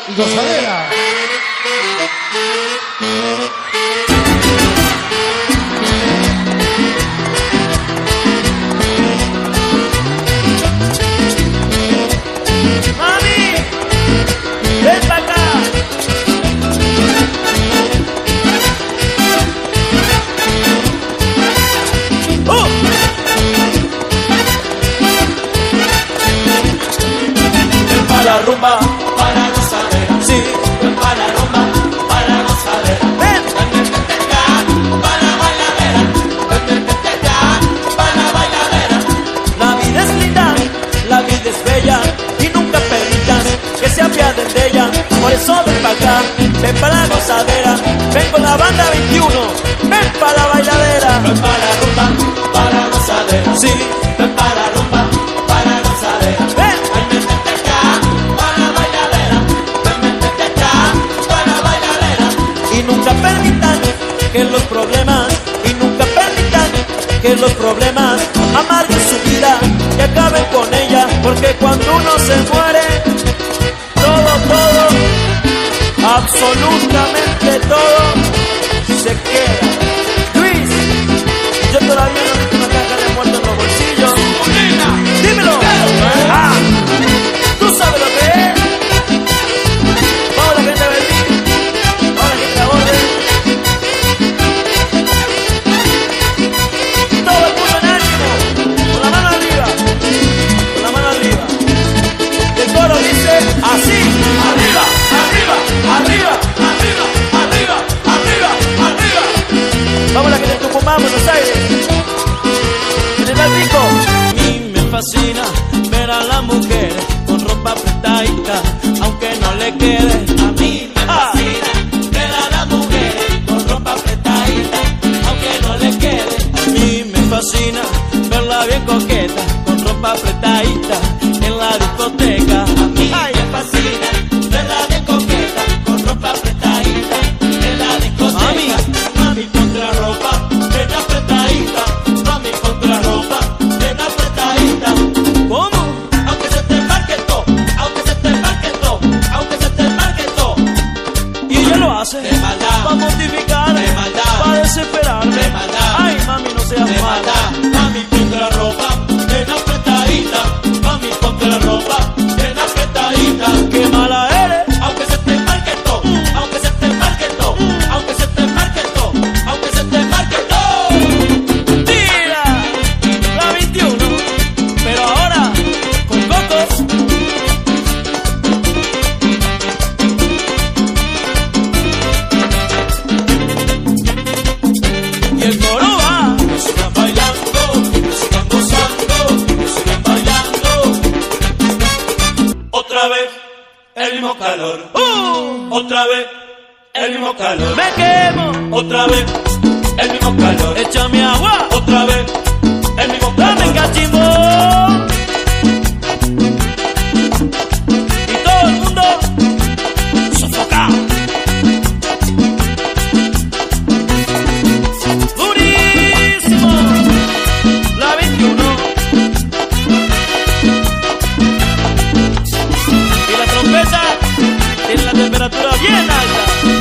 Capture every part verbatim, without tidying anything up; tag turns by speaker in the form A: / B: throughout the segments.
A: y gozadera.
B: Mami, ven para acá. ¡Uh! Ven para la rumba, para gozadera. Sí, ven para la rumba, para gozadera. Ven, ven, ven, ven, ven, para bailadera. Ven, ven, ven, ven, para bailadera. La vida es linda, la vida es bella y nunca permitas que se apiaden de ella. Por eso ven para acá, ven para la gozadera. Ven con la banda veintiuno, ven para la bailadera. Ven para la rumba, para gozadera. Sí, ven para la rumba, para gozadera. Ven, ven, ven, ven, ven, para la bailadera. Ven, ven, ven, ven, para la bailadera. Y nunca permitan que los problemas, y nunca permitan que los problemas amarguen su vida y acaben con ella. Porque cuando uno se muere, todo, todo, absolutamente todo se queda. Luis, yo todavía no tengo una caja de muertos en los bolsillos. Dímelo. Ah, ¿tú sabes lo que es? Vamos la gente a Berlín, vamos la gente a Borde. Todo el mundo en ánimo, con la mano arriba, con la mano arriba. El coro dice así: arriba, arriba, arriba, arriba, arriba, arriba, arriba. Vamos la gente de Tucumán, Buenos Aires. General Pico. Y me fascina ver a la mujer con ropa apretadita, aunque no le quede. A mí me fascina ver a la mujer con ropa apretadita, aunque no le quede. A mí me fascina verla bien coqueta, con ropa apretadita en la discoteca. A mí me fascina verla bien coqueta, con ropa apretadita en la discoteca. Mami, mami, ponte la ropa bien apretadita. Mami, ponte la ropa bien apretadita. ¿Cómo? Aunque se te marque todo, aunque se te marque todo, aunque se te marque todo. Y ella lo hace de maldad, para mortificarme, de maldad, para desesperarme, de maldad. Ay, mami, no seas de maldad. Mami, ponte la ropa bien apretadita. Mami, ponte la ropa bien apretadita. Qué mala eres, aunque se te marque todo, aunque se te marque todo, aunque se te marque todo, aunque se te marque todo. Tira la veintiuno, pero ahora con cocos. Y el coro va. Que sigan bailando, que sigan gozando, que sigan bailando. Otra vez el mismo calor. Uh, otra vez el mismo calor. Me quemo. Otra vez el mismo calor. Échame agua. Otra vez el mismo calor. Dame cachimbo. Y todo el mundo sofocado. Durísimo. La veintiuno. Y la trompeta tiene la temperatura bien alta.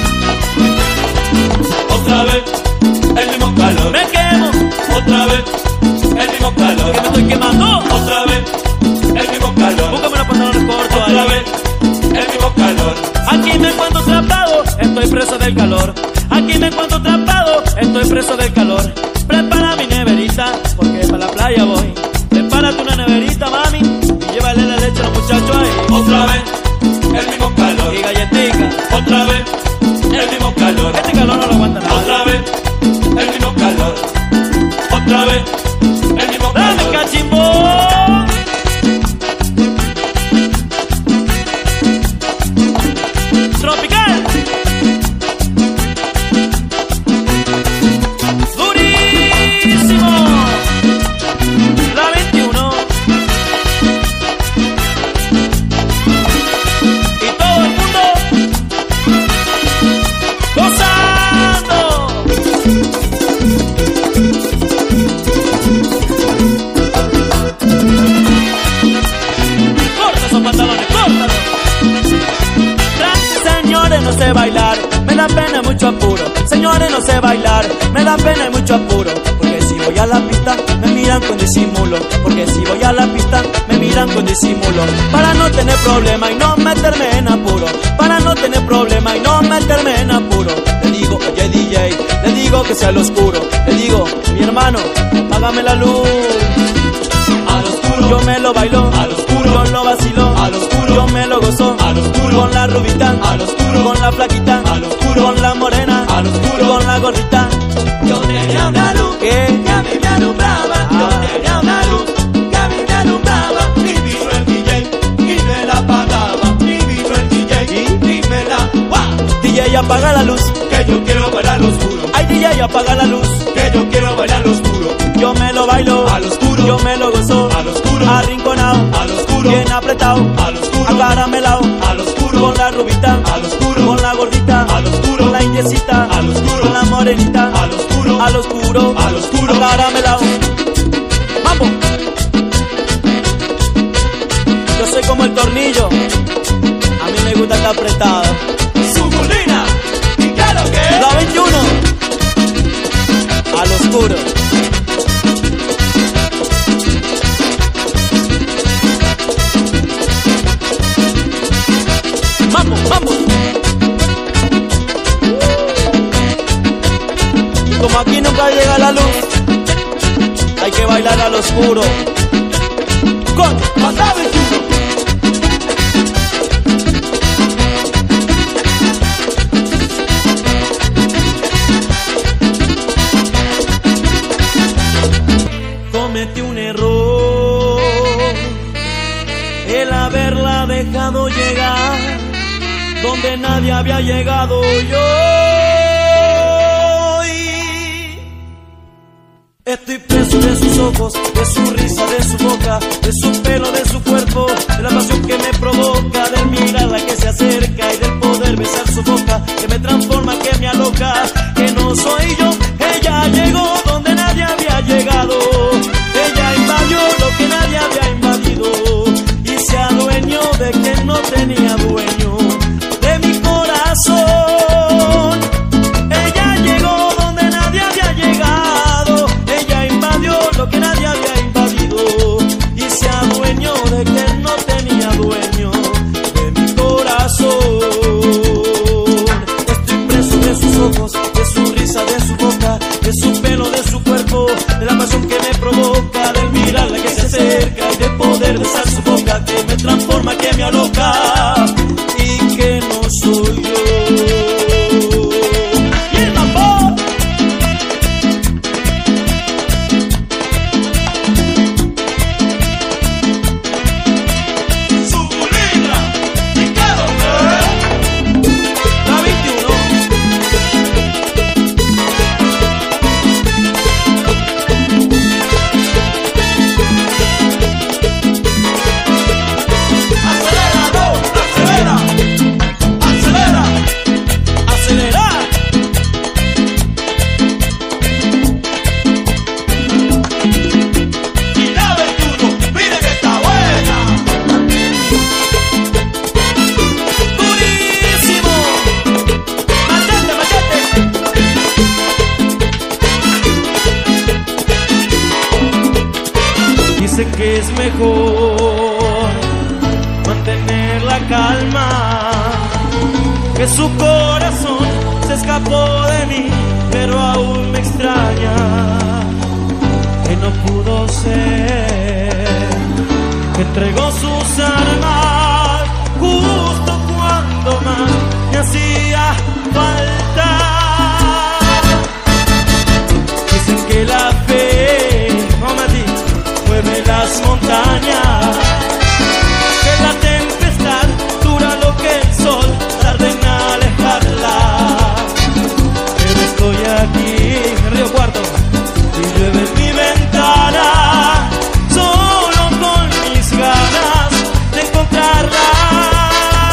B: Otra vez el mismo calor. Me quemo. Otra vez el mismo calor. Que me estoy quemando. Otra vez el mismo calor. Búscame los pantalones cortos. Otra ahí. Vez el mismo calor. Aquí me encuentro atrapado, estoy preso del calor. Aquí me encuentro atrapado, estoy preso del calor. Prepara mi neverita, porque para la playa voy. Prepárate una neverita, mami, y llévale la leche a los muchachos ahí. Otra vez el mismo calor. Y galletica. Otra vez el mismo calor. Este calor no lo aguanta nada. Otra vez el mismo calor. Otra vez el mismo calor. ¡Dame cachimbo! Tropical. Durísimo. La veintiuno. Y todo el mundo no sé bailar, me da pena y mucho apuro. Señores, no sé bailar, me da pena y mucho apuro. Porque si voy a la pista, me miran con disimulo. Porque si voy a la pista, me miran con disimulo. Para no tener problema y no meterme en apuro. Para no tener problema y no meterme en apuro. Le digo, oye D J, le digo que sea al oscuro. Le digo, mi hermano, apágame la luz.
A: Al oscuro,
B: Yo me lo bailo,
A: al oscuro,
B: yo lo vacilo,
A: al oscuro,
B: yo me lo gozo,
A: al oscuro,
B: con la rubita,
A: al oscuro,
B: con la flaquita,
A: al oscuro,
B: con la morena,
A: al oscuro,
B: con la gordita.
A: yo tenía una luz
B: ¿Qué?
A: que a mí me alumbraba. Yo
B: Ah.
A: tenía una luz que a mí me alumbraba. Y vino el D J y me la apagaba. Y vino el D J y me la ¡guau!
B: D J, apaga la luz,
A: Que yo quiero bailar al oscuro.
B: ay D J, apaga la luz.
A: Que yo quiero bailar al oscuro.
B: Yo me lo bailo,
A: Al oscuro,
B: yo me lo gozo,
A: al oscuro,
B: arrinconado,
A: al oscuro,
B: bien apretado,
A: al oscuro,
B: acaramelado,
A: al oscuro,
B: con la rubita,
A: al oscuro,
B: con la gordita,
A: al oscuro,
B: con la indiecita,
A: al oscuro,
B: con la morenita,
A: al oscuro,
B: al oscuro,
A: al oscuro,
B: acaramelado. Vamos. Yo soy como el tornillo, a mí me gusta estar apretado.
A: Subulina, ¿y qué es lo que es?
B: La veintiuno, al oscuro. Vamos, vamos. Y como aquí nunca llega la luz, hay que bailar al oscuro. Con
A: Manda veintiuno.
B: cometí un error, el haberla dejado llegar donde nadie había llegado yo. Y estoy preso de sus ojos, de su risa, de su boca, de su pelo, de su cuerpo, de la pasión que me provoca, del mirarla que se acerca y del poder besar su boca, que me transforma, que me aloca, que no soy yo. Ella llegó donde nadie había llegado, ella invadió lo que nadie había invadido y se adueñó de quien no tenía dueño, de mi corazón. Ella llegó donde nadie había llegado, ella invadió lo que nadie había invadido y se adueñó de quien no tenía dueño, de mi corazón. Estoy preso de sus ojos, de su risa, de su boca, de su pelo, de su cuerpo, de la pasión que me provoca, del mirarla que se acerca y de poder besar su boca, que me transforma, que me aloca y que no soy yo. ¡Y el mambo!
A: Subulina, ¿y qué es lo que es?
B: La veintiuno.
A: Acelera, no, acelera, acelera.
B: ¡Acelera!
A: Y la veintiuno, mire que está buena.
B: ¡Durísimo! ¡Machete, machete! Dicen que es mejor mantener la calma, que su corazón se escapó de mí, pero aún me extraña, que no pudo ser, que entregó sus armas justo cuando más me hacía falta. Dicen que la fe, como a ti, mueve las montañas, que la tempestad dura lo que el sol tarda en alejarla. Pero estoy aquí en Río Cuarto y llueve en mi ventana, solo con mis ganas de encontrarla.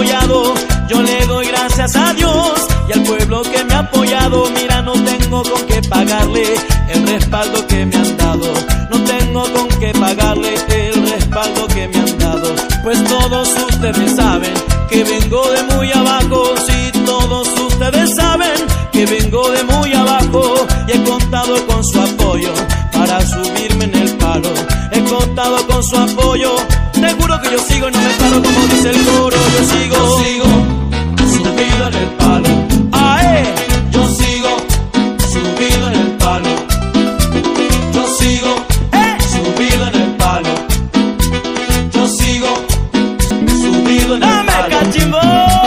B: apoyado, yo le doy gracias a Dios y al pueblo que me ha apoyado. Mira, no tengo con qué pagarle el respaldo que me han dado, no tengo con qué pagarle el respaldo que me han dado, pues todos ustedes saben que vengo de muy abajo. Sí, todos ustedes saben que vengo de muy abajo y he contado con su apoyo para subirme en el palo. He contado con su apoyo, te juro que yo sigo y no me paro, como dice el coro. Yo sigo,
A: yo sigo subido en el palo.
B: ¡Ae!
A: Yo sigo subido en el palo. Yo sigo
B: ¡Eh!
A: subido en el palo. Yo sigo subido en el
B: ¡Dame
A: palo.
B: cachimbo!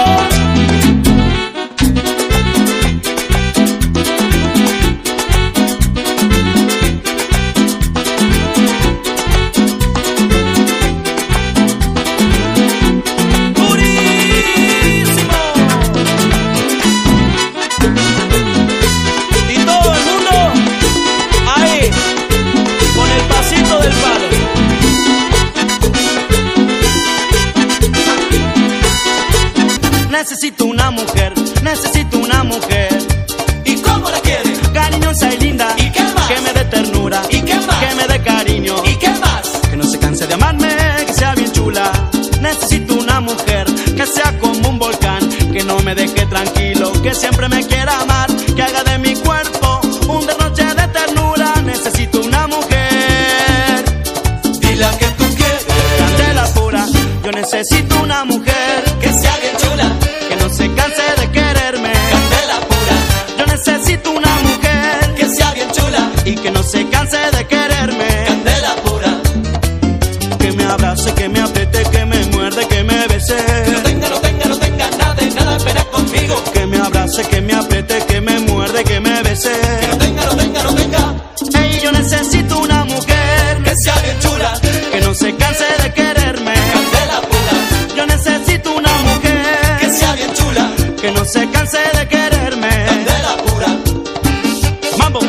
B: Necesito una mujer, necesito una mujer.
A: ¿Y cómo la quiere?
B: Cariñosa y linda.
A: ¿Y qué más?
B: Que me dé ternura.
A: ¿Y qué más?
B: Que me dé cariño.
A: ¿Y qué más?
B: Que no se canse de amarme, que sea bien chula. Necesito una mujer que sea como un volcán, que no me deje tranquilo, que siempre me quiera amar, que haga de mi cuerpo un derroche de ternura. Necesito una mujer.
A: Dile a que tú quieres.
B: Candela pura. Yo necesito una mujer
A: Que sea bien chula.
B: que no se canse de quererme.
A: Candela pura.
B: Yo necesito una mujer
A: Que sea bien chula.
B: y que no se canse de quererme.
A: Candela pura.
B: Que me abrace, que me apriete, que me muerde, que me bese.
A: Que no tenga, no tenga, no tenga nada de nada de pena conmigo.
B: Que me abrace, que me apriete, que me muerde, que me bese.
A: Que no tenga, no tenga, no tenga.
B: Ey, yo necesito una mujer
A: Que sea bien chula.
B: que no se canse de quererme.
A: Candela pura.
B: Yo necesito una mujer
A: Que sea bien chula.
B: que no se canse de quererme.
A: Candela pura.
B: Mambo.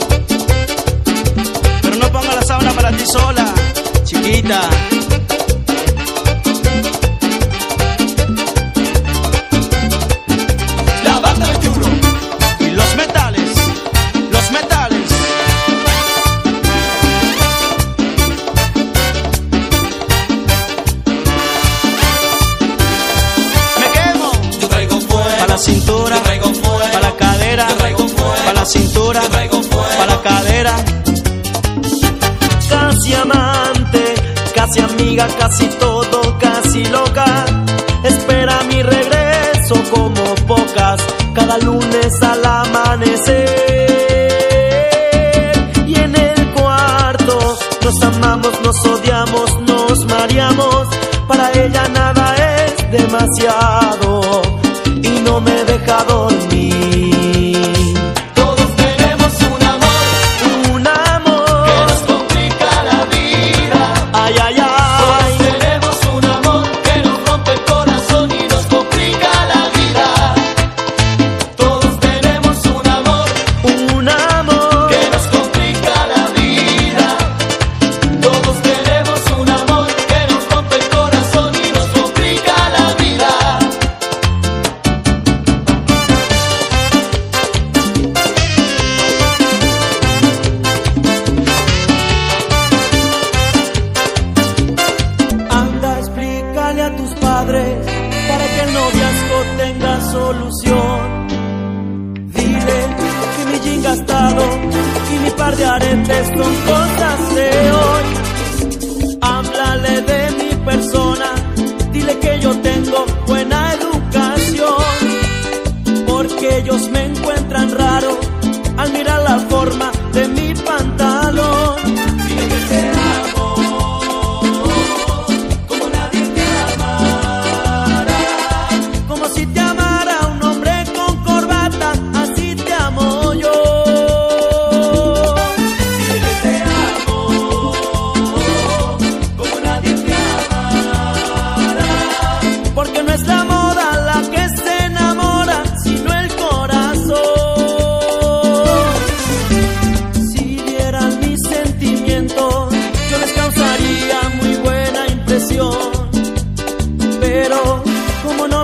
B: Pero no ponga la sábana para ti sola, chiquita.
A: La banda veintiuno.
B: Y los metales, los metales. Me quemo.
A: Yo traigo fuego.
B: Pa' la cintura,
A: Yo traigo fuego.
B: pa' la cadera,
A: Yo traigo fuego.
B: pa' la cintura,
A: Yo traigo fuego.
B: pa' la cadera. Casi amante, casi amiga, casi todo, casi loca. Espera mi regreso como pocas, cada lunes al amanecer. Y en el cuarto nos amamos, nos odiamos, nos mareamos. Para ella nada es demasiado y no me deja dormir.
A: Todos tenemos un amor
B: Un amor,
A: que nos complica la vida.
B: ay, ay,
A: Todos
B: ay.
A: tenemos un amor que nos rompe el corazón y nos complica la vida. Todos tenemos un amor
B: Un amor,
A: que nos complica la vida. Todos tenemos un amor que nos rompe el corazón y nos complica la vida.
B: anda, explícale a tus padres para que el noviazgo tenga solución. Dile que mi jean gastado y mi par de aretes son cosas de hoy. Háblale de mi persona, dile que yo tengo buena educación, porque ellos me encuentran raro al mirar la forma de mi pantalón.
A: Dile que te amo como nadie te amará.
B: Como si te amara un hombre con corbata, así te amo yo.
A: Dile que te amo como nadie te amará.
B: Porque no es la moda la que se enamora, sino el corazón.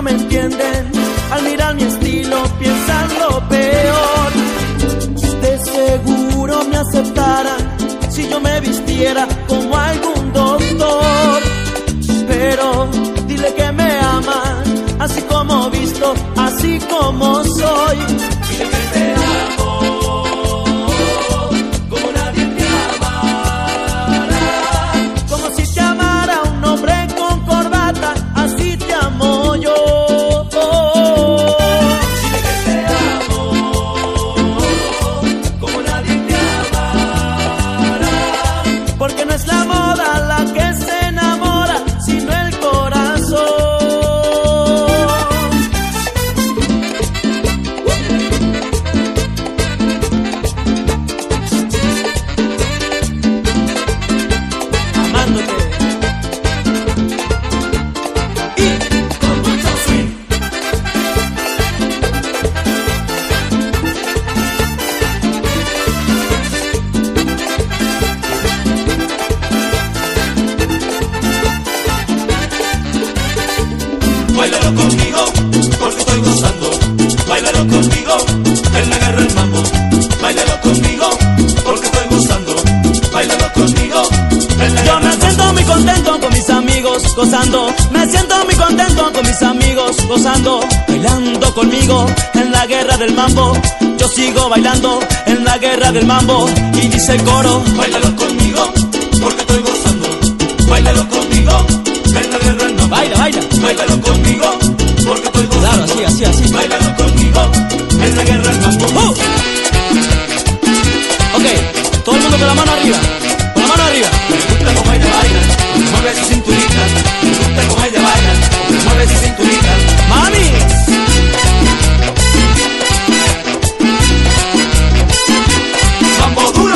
B: me entienden, al mirar mi estilo piensan lo peor. De seguro me aceptaran si yo me vistiera como algún doctor. Pero dile que me aman, así como visto, así como soy.
A: Dile que te amo, como nadie te amará.
B: Como si te amara un hombre con corbata, así te amo yo.
A: Dile que te amo, como nadie te amará.
B: Porque no es la moda la que se enamora, sino el corazón. Amándote. Y
A: Con mucho swing. Báilalo conmigo, porque estoy gozando. Báilalo conmigo, en la guerra el mambo. Báilalo conmigo, porque estoy gozando. Báilalo conmigo, en la
B: yo
A: guerra
B: me
A: el
B: siento
A: mambo.
B: muy contento con mis amigos gozando. Me siento muy contento con mis amigos gozando. Bailando conmigo en la guerra del mambo. Yo sigo bailando en la guerra del mambo. Y dice el coro.
A: Báilalo conmigo, porque estoy gozando. Báilalo conmigo, en la guerra el mambo.
B: Baila, baila.
A: Báilalo conmigo, porque estoy gozando.
B: Claro, así, así, así.
A: Báilalo conmigo, en la guerra el mambo.
B: ¡Uh! Ok, todo el mundo con la mano arriba. Con la mano arriba.
A: Me gusta cómo ella baila, mueve su cinturita. Me gusta cómo ella baila, mueve su cinturita.
B: ¡Mami!
A: Mambo duro.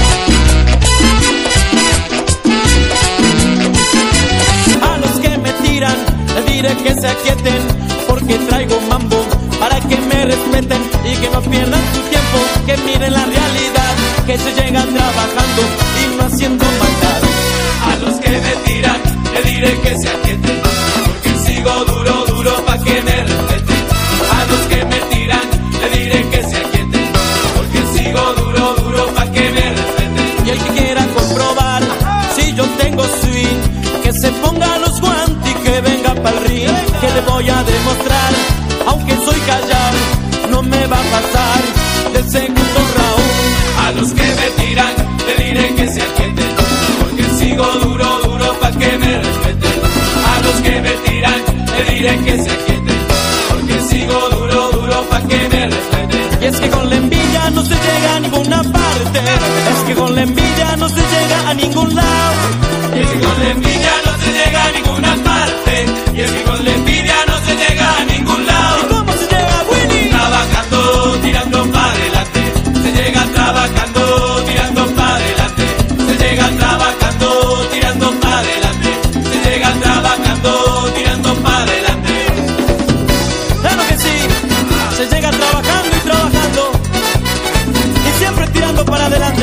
B: A los que me tiran, les diré que se aquieten, porque traigo mambo para que me respeten y que no pierdan su tiempo, que miren la realidad, que se llegan trabajando y no haciendo maldad.
A: A los que me tiran, le diré que se aquieten, porque sigo duro, duro pa' que me respeten. A los que me tiran, le diré que se aquieten, porque sigo duro, duro pa' que me respeten.
B: Y el que quiera comprobar si yo tengo swing, que se ponga los guantes y que venga pa'l ring, que le voy a demostrar, aunque soy callado, no me va a pasar del segundo round.
A: A los que me tiran, le diré que se aquieten, porque sigo duro, duro pa' que me respeten. A los que me tiran, le diré que se aquieten, porque sigo duro, duro pa' que me respeten.
B: Y es que con la envidia no se llega a ninguna parte, es que con la envidia no se llega a ningún lado.
A: Y es que con la envidia no se llega a ninguna parte, y es que con la envidia no se llega a ningún
B: ¿Y
A: lado.
B: cómo se llega, Willy?
A: Trabajando, tirando pa' adelante, se llega trabajando, tirando pa' adelante, se llega trabajando, tirando pa' adelante, se llega trabajando, tirando pa' adelante.
B: Claro que sí, se llega trabajando y trabajando y siempre tirando para adelante.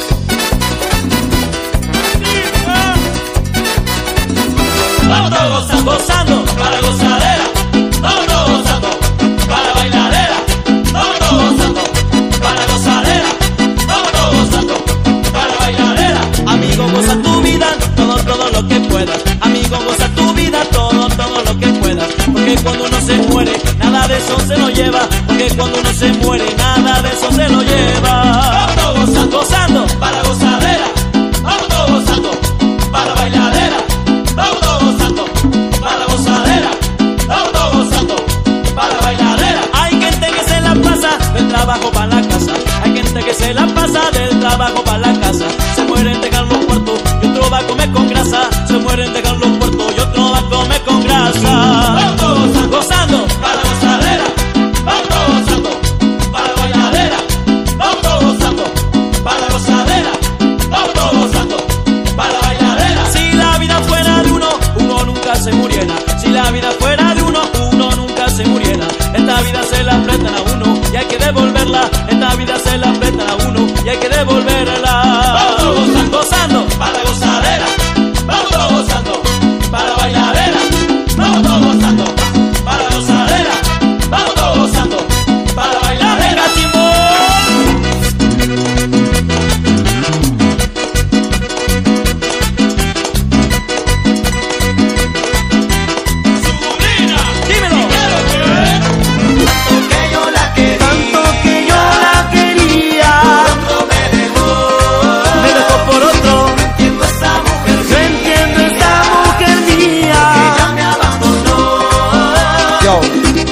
A: Vamos todos gozando,
B: Gozando,
A: para gozadera, vamos todos gozando, para bailadera, vamos todos gozando, para gozadera, vamos todos gozando, para bailadera.
B: amigo, goza tu vida, todo, todo lo que puedas. Amigo, goza tu vida, todo, todo lo que puedas. Porque cuando uno se muere, nada de eso se lo lleva. Porque cuando uno se muere, nada de eso se lo lleva.
A: Vamos todos gozando,
B: Gozando,
A: para gozadera, vamos todos gozando, para bailadera, vamos todos gozando, para gozadera, vamos todos gozando, para bailadera.
B: hay gente que se la pasa del trabajo para la casa. Hay gente que se la pasa del trabajo para la casa. Se mueren de Carlos Puerto y otro va a comer con grasa. Se mueren de Carlos Puerto y otro va a comer con grasa.
A: Vamos todos gozando,
B: Gozando,
A: para gozadera, vamos todos gozando, para bailadera, vamos todos gozando, para gozadera, vamos todos gozando, para bailadera.
B: si la vida fuera de uno, uno nunca se muriera. Si la vida fuera de uno, uno nunca se muriera. Esta vida se la prestan a uno y hay que devolverla. Esta vida se la prestan a uno y hay que devolverla.
A: Vamos todos gozando,
B: Gozando,
A: para gozadera, vamos todos gozando, para bailadera, vamos todos gozando, para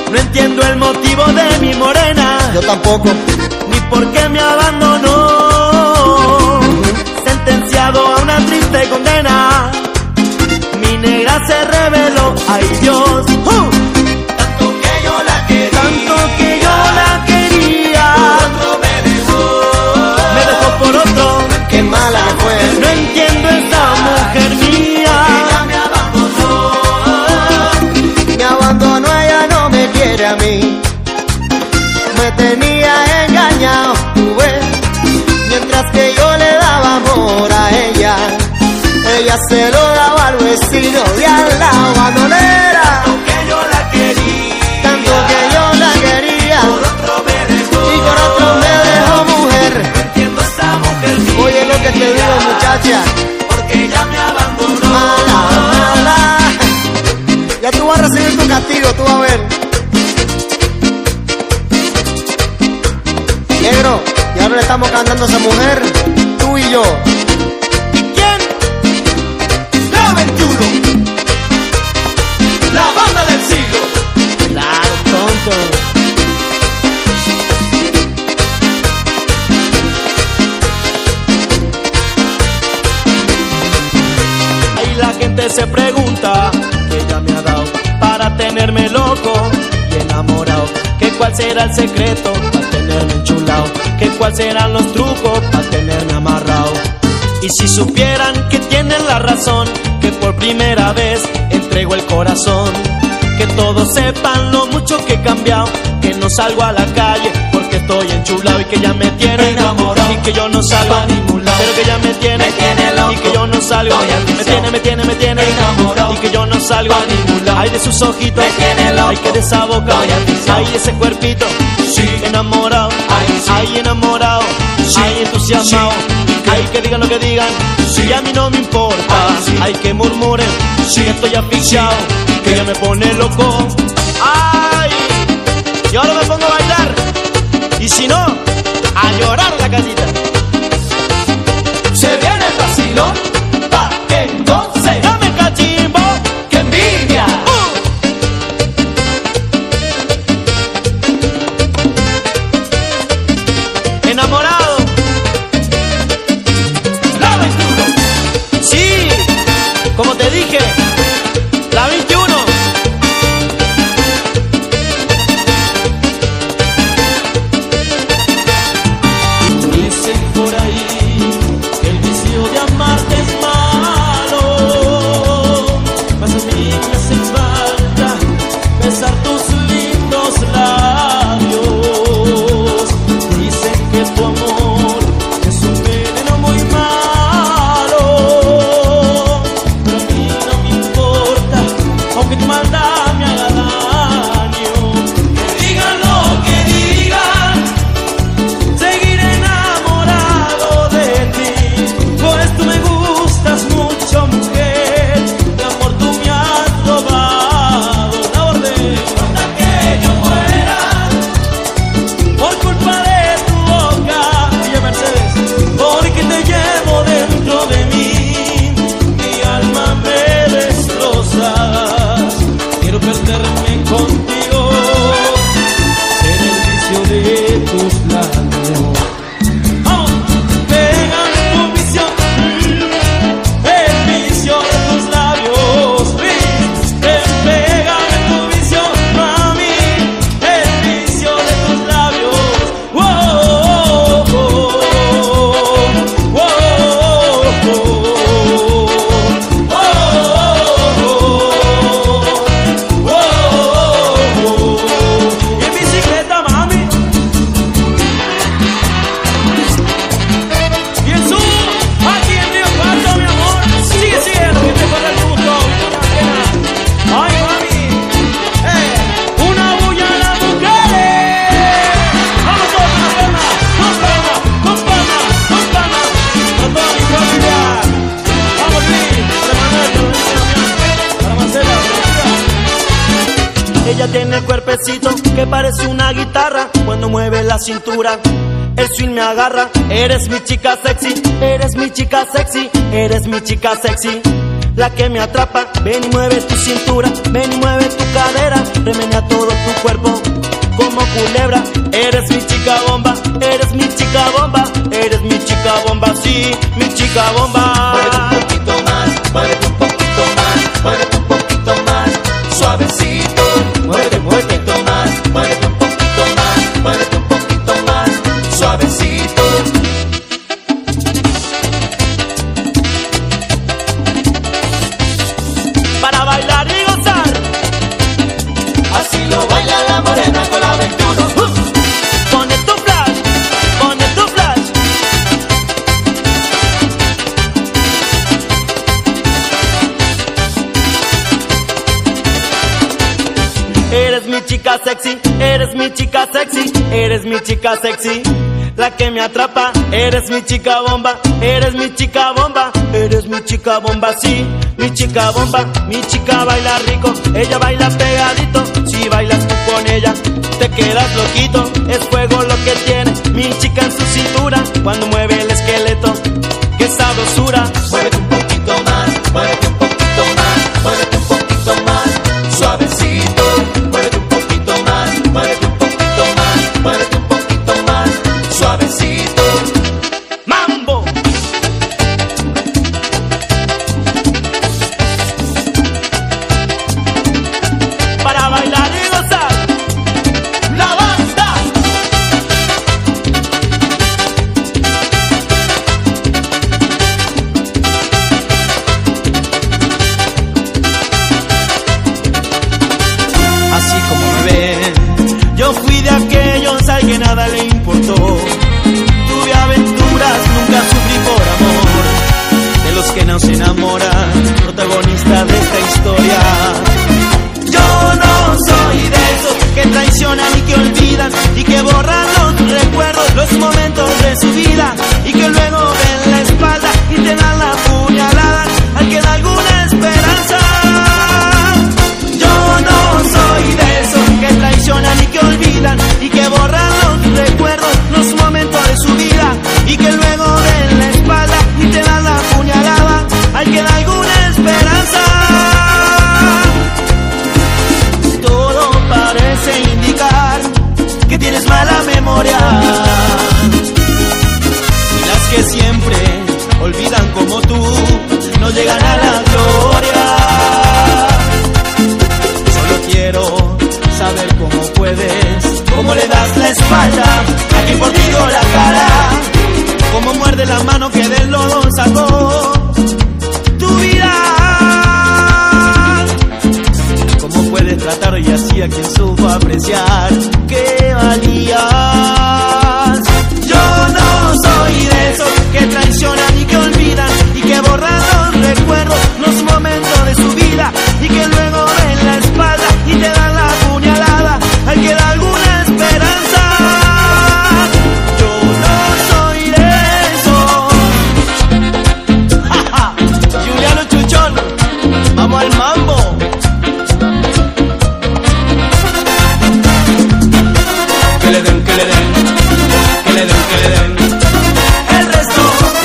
B: No entiendo el motivo de mi morena,
C: Yo tampoco.
B: ni por qué me abandonó. Sentenciado a una triste condena, mi negra se reveló, ay Dios. ¡Uh!
A: Tanto que yo la quería,
B: Tanto que yo la quería,
A: otro me dejó.
B: me dejó por otro.
C: Qué mala que fue.
B: No entiendo esta mujer mía.
A: Ella me abandonó.
C: Me abandonó, ella no me quiere a mí. Me tenía engañado, tú ves. Mientras que yo le daba amor a ella, ella se lo daba al vecino de al lado. Bandolera,
A: Tanto que yo la quería,
C: tanto que yo la quería,
A: por otro me dejó.
C: y con otro me dejó mujer.
A: No entiendo esta mujer mía.
C: Oye lo que te digo, muchacha,
A: Porque ella me abandonó.
C: mala, mala. Ya tú vas a recibir tu castigo, tú vas a ver. Negro, y ahora le estamos cantando a esa mujer, tú y yo.
B: ¿Y quién?
A: La veintiuno, la banda del siglo.
B: Claro, tonto. Ahí la gente se pregunta que ella me ha dado para tenerme loco y enamorado. Que cuál será el secreto para tenerme enchulado. Que cuál serán los trucos para tenerme amarrado. Y si supieran que tienen la razón, que por primera vez entrego el corazón. Que todos sepan lo mucho que he cambiado, que no salgo a la calle porque estoy enchulado y que ya me tiene enamorado y que yo no salgo a ningún lado, pero que ya me tiene,
A: Me tiene loco.
B: y que yo no salgo,
A: Estoy
B: me
A: aficionado.
B: tiene, me tiene, me tiene
A: Enamorado.
B: y que yo no salgo a ningún lado. Ay de sus ojitos,
A: Me tiene loco.
B: ay que de esa boca,
A: Estoy aficionado.
B: ay de ese cuerpito,
A: Sí.
B: enamorado,
A: Ay, sí.
B: ay enamorado,
A: Sí.
B: ay entusiasmado,
A: Sí.
B: ay que digan lo que digan,
A: Sí.
B: y a mí no me importa,
A: Ay, sí.
B: ay que murmuren,
A: Sí.
B: que estoy asfixiado,
A: Sí.
B: que ya me pone loco. Ay, y ahora me pongo a bailar, y si no, a llorar en la casita.
A: Se viene el vacilón, pa' que entonces,
B: Dame cachimbo,
A: que envidia.
B: uh. Enamorado,
A: La veintiuno,
B: sí, como te dije, la veintiuno. Dicen por ahí que el vicio de amarte es malo, mas a mí me hace falta besar tus lindos labios. Dicen que tu amor es un veneno muy malo, pero a mí no me importa, aunque tu maldad me haga daño.
A: que digan lo que digan.
B: Seguiré enamorado de ti, por esto me gustas mucho, mujer. De amor tú me has robado la orden.
A: Hasta que yo muera,
B: Por culpa de tu boca, Villa Mercedes, porque te llevo dentro de mí, mi alma me destrozas. Quiero perderme contigo, ser el vicio de tus labios. Vamos, pégame tu vicio, el vicio de tus labios. Pégame tu vicio, mami, el vicio de tus labios. Wow, wow, wow, wow. Y en bicicleta, mami. Y en sur, aquí en Río Cuarto, mi amor. Sigue, sigue, lo que te corre el gusto. Ay, mami. Eh, una bulla a las mujeres. Vamos todos con las palmas, con palmas, con palmas, con palmas. Con toda mi familia. Vamos, Luis, de Manuel, te lo dice la mía. Para Marcela, para ella tiene el cuerpecito que parece una guitarra cuando mueve la cintura. El swing me agarra. Eres mi chica sexy, eres mi chica sexy, eres mi chica sexy. la que me atrapa. Ven y mueve tu cintura, ven y mueve tu cadera, remenea todo tu cuerpo como culebra. Eres mi chica bomba, eres mi chica bomba, eres mi chica bomba, sí, mi chica bomba.
A: Muévete un poquito más, muévete un poquito más, muévete un poquito más, suavecito. Muévete, muévete un poquito más, muévete un poquito más, muévete un poquito más, suavecito.
B: Para bailar y gozar,
A: así lo baila la morena con la veintiuno.
B: uh. Pone tu flash, pone tu flash. Eres mi chica sexy, eres mi chica sexy, eres mi chica sexy, la que me atrapa. Eres mi chica bomba, eres mi chica bomba, eres mi chica bomba, sí, mi chica bomba. Mi chica baila rico, ella baila pegadito. Si bailas tú con ella, te quedas loquito. Es fuego lo que tiene mi chica en su cintura, cuando mueve el esqueleto, qué sabrosura.
A: Muévete un poquito más, muévete un poquito más, muévete un poquito más, suavecito. Muévete un poquito más, muévete un poquito más, muévete un poquito más, suavecito.
B: ¡Mambo! Para bailar y gozar,
A: La banda.
B: así como me ven, yo fui de aquellos al que nada le importó. Tuve aventuras, nunca sufrí por amor, de los que no se enamoran, protagonista de esta historia. Yo no soy de esos que traicionan y que olvidan y que borran los recuerdos, los momentos de su vida, y que luego ven la espalda y te dan la puñalada al que da alguna esperanza. Yo no soy de esos que traicionan y que olvidan y que borran los recuerdos, los momentos de su vida, y que luego ven la espalda y te dan la puñalada al que da alguna esperanza. Todo parece indicar que tienes mala memoria, y las que siempre olvidan como tú no llegan a la gloria. Solo quiero saber cómo puedes, cómo le das la espalda a quien por ti dio la cara, cómo muerde la mano que del lodo sacó tu vida. Cómo puedes tratar y así a quien supo apreciar que valías. Yo no soy de esos que traicionan y que olvidan y que borran los recuerdos, los momentos de su vida, y que luego ven la espalda y te dan la puñalada al que da alguna esperanza. Yo no soy de esos. Ja, ja. Juliano Chuchón, vamos al mambo.
A: Que le den, que le den, que le den, que le den.
B: El resto.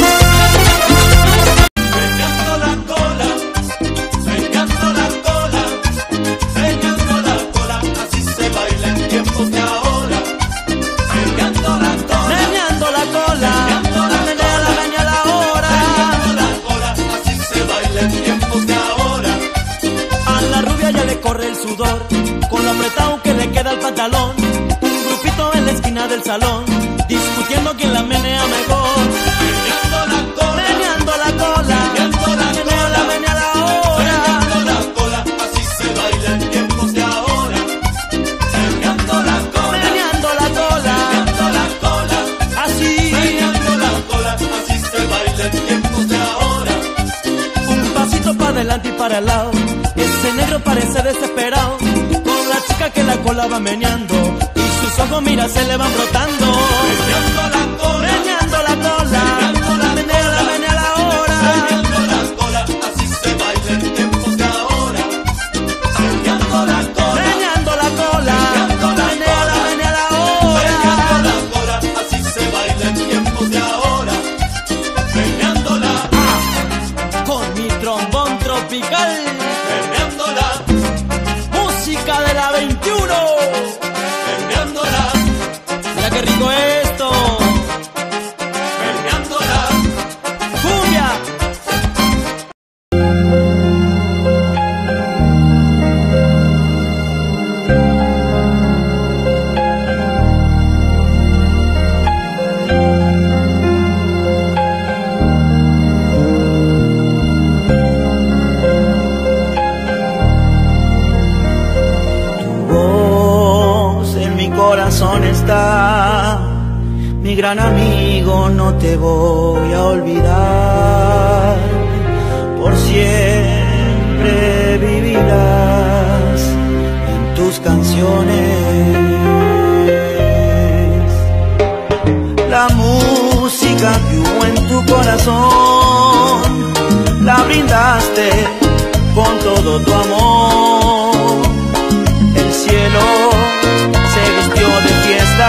A: Meneando la cola, meneando la cola, meneando la cola, así se baila en tiempos de ahora. Meneando la cola,
B: Meneando la cola, menea la menea la hora.
A: meneando la cola, así se baila en tiempos de ahora.
B: A la rubia ya le corre el sudor, con lo apretado que le queda el pantalón. Un grupito en la esquina del salón, discutiendo quién la menea mejor.
A: Meneando la cola,
B: Meneando la cola,
A: meneando la
B: menea la
A: cola,
B: menea la hora.
A: meneando la cola, así se baila en tiempos de ahora. Meneando la cola,
B: Meneando la cola,
A: meneando la cola,
B: así.
A: meneando la cola, así se baila en tiempos de ahora.
B: Un pasito para adelante y para el lado, ese negro parece desesperado, con la chica que la cola va meneando, y sus ojos mira se le van brotando.
A: Meneando la cola,
B: Meneando la cola, menea la menea la hora.
A: meneando la cola, así se baila en tiempos de ahora. Meneando la cola,
B: Meneando la cola, menea la menea la hora.
A: meneando la cola, así se baila en tiempos de ahora. Meneando la
B: Con mi trombón tropical.
D: corazón está. Mi gran amigo, no te voy a olvidar. Por siempre vivirás en tus canciones. La música que hubo en tu corazón la brindaste con todo tu amor. El cielo se vistió de fiesta,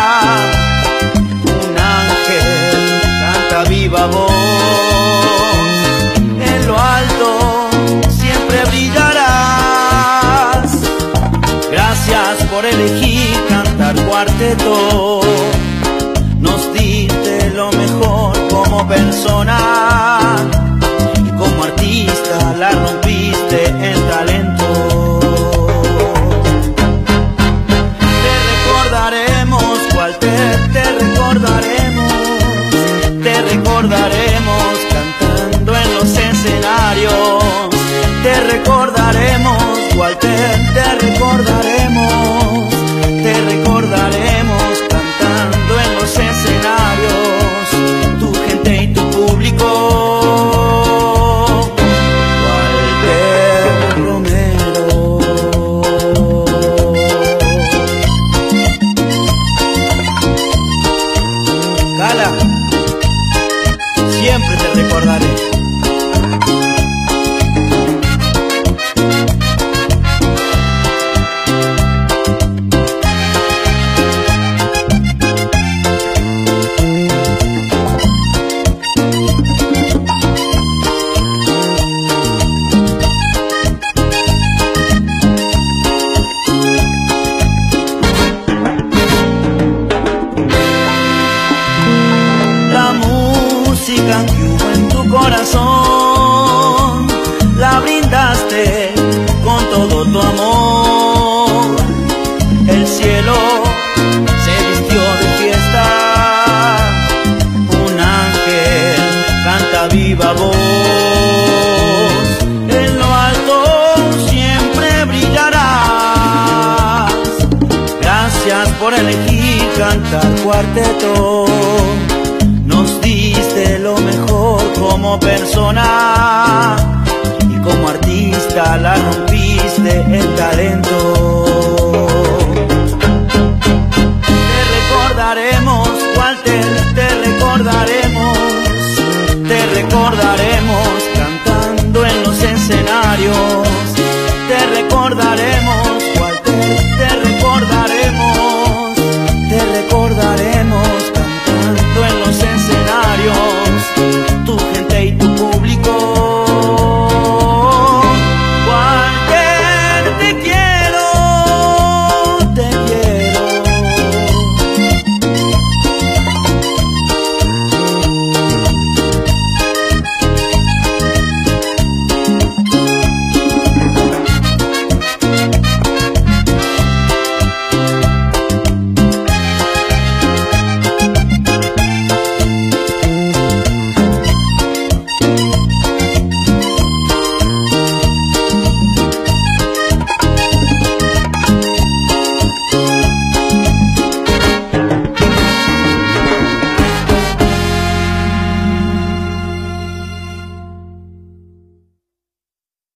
D: un ángel canta viva voz. En lo alto siempre brillarás. Gracias por elegir cantar cuarteto. Nos diste lo mejor como persona y como artista la rompiste en talento. Te recordaremos, Walter, te recordaremos, te recordaremos cantando en los escenarios. Te recordaremos, Walter, te recordaremos, te recordaremos cantando en los escenarios, tu gente y tu público. Walter Romero. Cala, siempre te recordaré. Que hubo en tu corazón la brindaste con todo tu amor. El cielo se vistió de fiesta, un ángel canta viva voz. En lo alto siempre brillarás. Gracias por elegir cantar cuarteto. Nos diste lo mejor como persona y como artista la rompiste en talento.